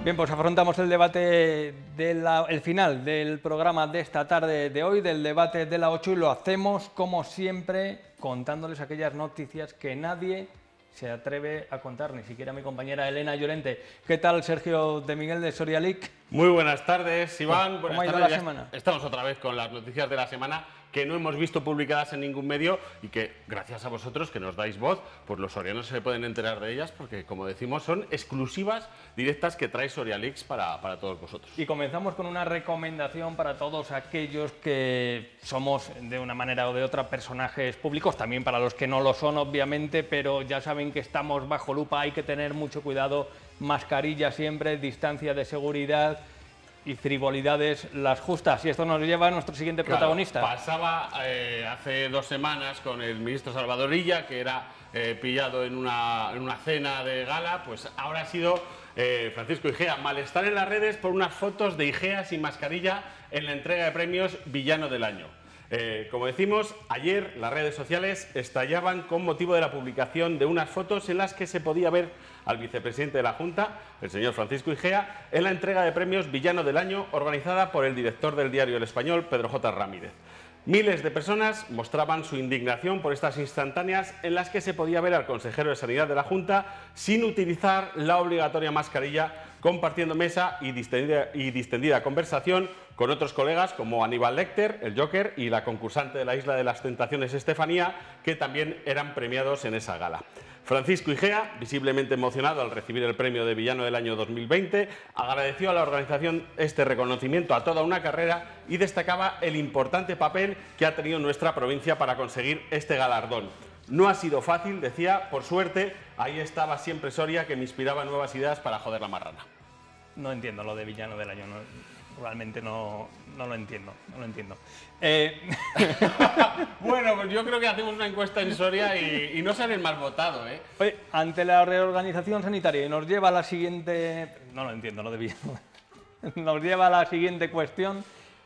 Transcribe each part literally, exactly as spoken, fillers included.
Bien, pues afrontamos el debate, de la, el final del programa de esta tarde de hoy, del debate de la ocho, y lo hacemos, como siempre, contándoles aquellas noticias que nadie se atreve a contar, ni siquiera mi compañera Elena Llorente. ¿Qué tal, Sergio de Miguel de Sorialic? Muy buenas tardes, Iván. ¿Cómo buenas ha ido tardes. la semana? Estamos otra vez con las noticias de la semana que no hemos visto publicadas en ningún medio y que, gracias a vosotros que nos dais voz, pues los sorianos se pueden enterar de ellas porque, como decimos, son exclusivas directas que trae Sorialix para, para todos vosotros. Y comenzamos con una recomendación para todos aquellos que somos, de una manera o de otra, personajes públicos, también para los que no lo son, obviamente, pero ya saben que estamos bajo lupa, hay que tener mucho cuidado, mascarilla siempre, distancia de seguridad y frivolidades las justas. Y esto nos lleva a nuestro siguiente Claro, protagonista. Pasaba eh, hace dos semanas con el ministro Salvador Illa, que era eh, pillado en una, en una cena de gala, pues ahora ha sido eh, Francisco Igea. Malestar en las redes por unas fotos de Igea sin mascarilla en la entrega de premios Villano del Año. Eh, como decimos, ayer las redes sociales estallaban con motivo de la publicación de unas fotos en las que se podía ver al vicepresidente de la Junta, el señor Francisco Igea, en la entrega de premios Villano del Año organizada por el director del diario El Español, Pedro J. Ramírez. Miles de personas mostraban su indignación por estas instantáneas en las que se podía ver al consejero de Sanidad de la Junta sin utilizar la obligatoria mascarilla, compartiendo mesa y distendida, y distendida conversación con otros colegas como Aníbal Lecter, el Joker, y la concursante de la Isla de las Tentaciones, Estefanía, que también eran premiados en esa gala. Francisco Igea, visiblemente emocionado al recibir el premio de Villano del Año dos mil veinte, agradeció a la organización este reconocimiento a toda una carrera y destacaba el importante papel que ha tenido nuestra provincia para conseguir este galardón. No ha sido fácil, decía, por suerte, ahí estaba siempre Soria, que me inspiraba nuevas ideas para joder la marrana. No entiendo lo de Villano del Año, no, realmente no, no lo entiendo, no lo entiendo. Eh... Bueno, pues yo creo que hacemos una encuesta en Soria y, y no sale el más votado, ¿eh? Oye, ante la reorganización sanitaria, y nos lleva a la siguiente... No lo entiendo, lo de Villano. Nos lleva a la siguiente cuestión,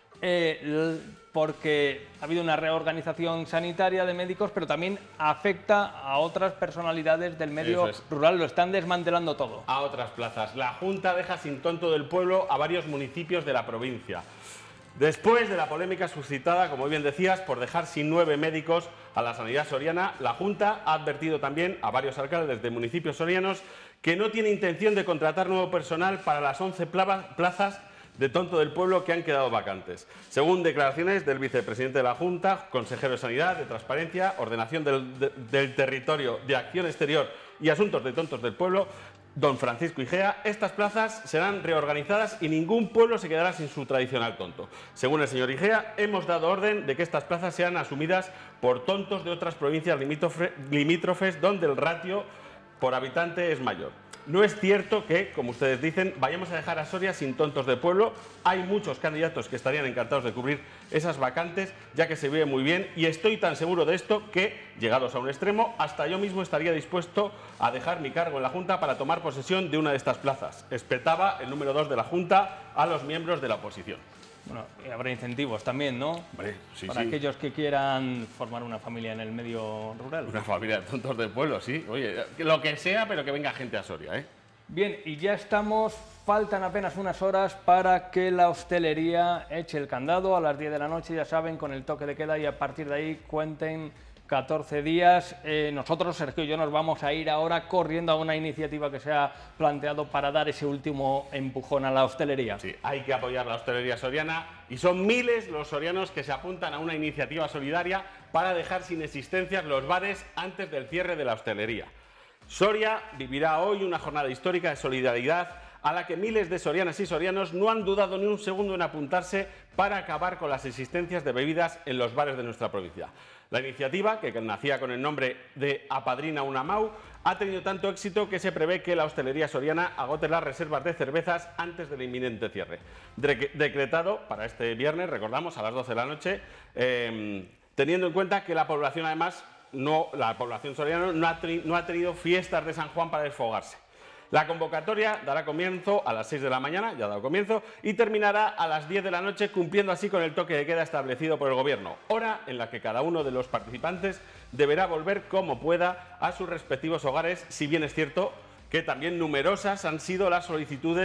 eh, porque ha habido una reorganización sanitaria de médicos, pero también afecta a otras personalidades del medio es. rural, lo están desmantelando todo. A otras plazas. La Junta deja sin tonto del pueblo a varios municipios de la provincia. Después de la polémica suscitada, como bien decías, por dejar sin nueve médicos a la sanidad soriana, la Junta ha advertido también a varios alcaldes de municipios sorianos que no tiene intención de contratar nuevo personal para las once plazas de tonto del pueblo que han quedado vacantes. Según declaraciones del vicepresidente de la Junta, consejero de Sanidad, de Transparencia, Ordenación del, de, del Territorio, de Acción Exterior y Asuntos de Tontos del Pueblo, don Francisco Igea, estas plazas serán reorganizadas y ningún pueblo se quedará sin su tradicional tonto. Según el señor Igea, hemos dado orden de que estas plazas sean asumidas por tontos de otras provincias limítrofes donde el ratio por habitante es mayor. No es cierto que, como ustedes dicen, vayamos a dejar a Soria sin tontos de pueblo. Hay muchos candidatos que estarían encantados de cubrir esas vacantes, ya que se vive muy bien, y estoy tan seguro de esto que, llegados a un extremo, hasta yo mismo estaría dispuesto a dejar mi cargo en la Junta para tomar posesión de una de estas plazas. Espetaba el número dos de la Junta a los miembros de la oposición. Bueno, y habrá incentivos también, ¿no? Hombre, sí, Para sí. aquellos que quieran formar una familia en el medio rural. Una familia de tontos del pueblo, sí. Oye, lo que sea, pero que venga gente a Soria, ¿eh? Bien, y ya estamos, faltan apenas unas horas para que la hostelería eche el candado a las diez de la noche, ya saben, con el toque de queda, y a partir de ahí cuenten catorce días. Eh, nosotros, Sergio y yo, nos vamos a ir ahora corriendo a una iniciativa que se ha planteado para dar ese último empujón a la hostelería. Sí, hay que apoyar la hostelería soriana y son miles los sorianos que se apuntan a una iniciativa solidaria para dejar sin existencias los bares antes del cierre de la hostelería. Soria vivirá hoy una jornada histórica de solidaridad a la que miles de sorianas y sorianos no han dudado ni un segundo en apuntarse para acabar con las existencias de bebidas en los bares de nuestra provincia. La iniciativa, que nacía con el nombre de Apadrina una Mau, ha tenido tanto éxito que se prevé que la hostelería soriana agote las reservas de cervezas antes del inminente cierre. De decretado para este viernes, recordamos, a las doce de la noche, eh, teniendo en cuenta que la población, además, no, la población soriana no ha, no ha tenido fiestas de San Juan para desfogarse. La convocatoria dará comienzo a las seis de la mañana, ya ha dado comienzo, y terminará a las diez de la noche, cumpliendo así con el toque de queda establecido por el Gobierno, hora en la que cada uno de los participantes deberá volver como pueda a sus respectivos hogares, si bien es cierto que también numerosas han sido las solicitudes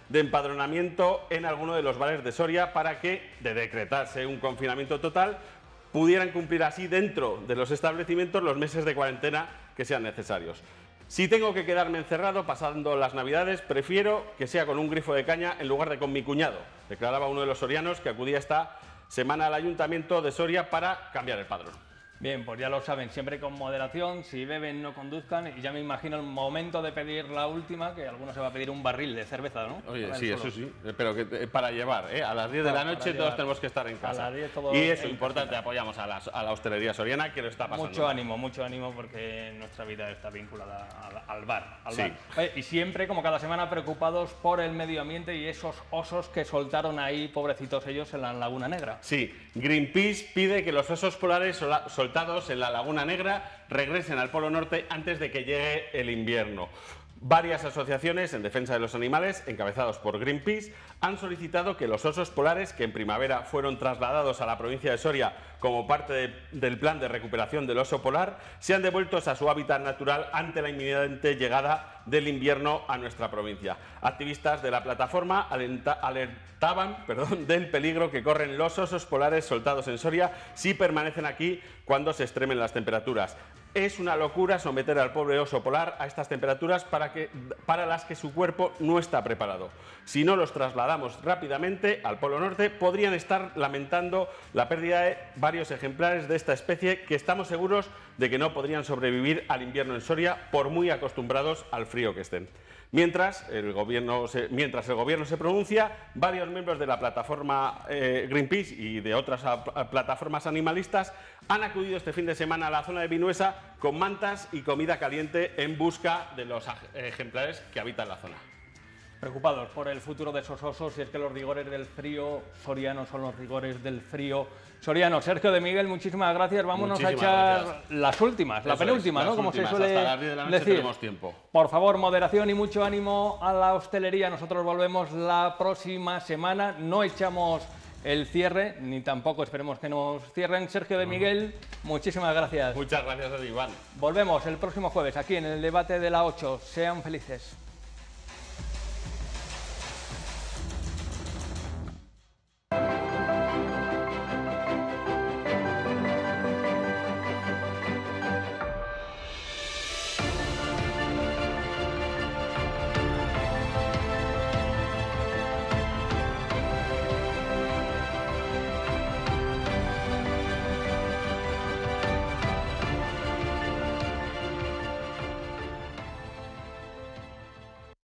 de empadronamiento en alguno de los bares de Soria para que, de decretarse un confinamiento total, pudieran cumplir así dentro de los establecimientos los meses de cuarentena que sean necesarios. Si tengo que quedarme encerrado pasando las Navidades, prefiero que sea con un grifo de caña en lugar de con mi cuñado, declaraba uno de los sorianos que acudía esta semana al Ayuntamiento de Soria para cambiar el padrón. Bien, pues ya lo saben, siempre con moderación, si beben no conduzcan, y ya me imagino el momento de pedir la última, que alguno se va a pedir un barril de cerveza, ¿no? Oye, sí, eso sí, pero que, para llevar, ¿eh? A las diez de la noche todos tenemos que estar en casa. A las diez todos y eso, en importante, casita. apoyamos a la, a la hostelería soriana, que lo está pasando. Mucho ánimo, mucho ánimo, porque nuestra vida está vinculada al, al bar. Al Sí. bar. Oye, y siempre, como cada semana, preocupados por el medio ambiente y esos osos que soltaron ahí, pobrecitos ellos, en la Laguna Negra. Sí, Greenpeace pide que los osos polares sola- soltados en la Laguna Negra regresen al Polo Norte antes de que llegue el invierno. Varias asociaciones en defensa de los animales, encabezados por Greenpeace, han solicitado que los osos polares, que en primavera fueron trasladados a la provincia de Soria como parte de, del plan de recuperación del oso polar, sean devueltos a su hábitat natural ante la inminente llegada del invierno a nuestra provincia. Activistas de la plataforma alenta, alertaban perdón, del peligro que corren los osos polares soltados en Soria si permanecen aquí cuando se extremen las temperaturas. Es una locura someter al pobre oso polar a estas temperaturas para, que, para las que su cuerpo no está preparado. Si no los trasladamos rápidamente al Polo Norte, podrían estar lamentando la pérdida de varios ejemplares de esta especie que estamos seguros de que no podrían sobrevivir al invierno en Soria por muy acostumbrados al frío que estén. Mientras el gobierno se, mientras el gobierno se pronuncia, varios miembros de la plataforma eh, Greenpeace y de otras a, a plataformas animalistas han acudido este fin de semana a la zona de Vinuesa con mantas y comida caliente en busca de los ejemplares que habitan la zona. Preocupados por el futuro de esos osos, y es que los rigores del frío soriano son los rigores del frío soriano. Sergio de Miguel, muchísimas gracias. Vámonos Muchísimas a echar gracias. las últimas, la Eso penúltima, es, ¿no? las Como últimas. se suele Hasta las diez de la noche decir. tenemos tiempo. Por favor, moderación y mucho ánimo a la hostelería. Nosotros volvemos la próxima semana. No echamos el cierre, ni tampoco esperemos que nos cierren. Sergio de Miguel, muchísimas gracias. Muchas gracias a ti, Iván. Volvemos el próximo jueves aquí en el debate de la ocho. Sean felices.